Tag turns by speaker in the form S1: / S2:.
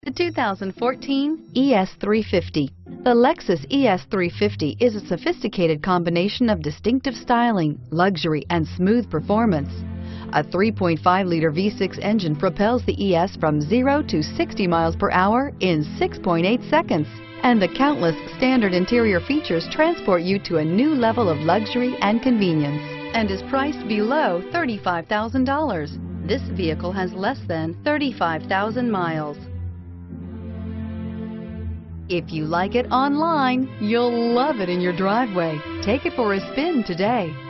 S1: The 2014 ES350. The Lexus ES350 is a sophisticated combination of distinctive styling, luxury, and smooth performance. A 3.5-liter V6 engine propels the ES from 0 to 60 miles per hour in 6.8 seconds. And the countless standard interior features transport you to a new level of luxury and convenience, and is priced below $35,000. This vehicle has less than 35,000 miles. If you like it online, you'll love it in your driveway. Take it for a spin today.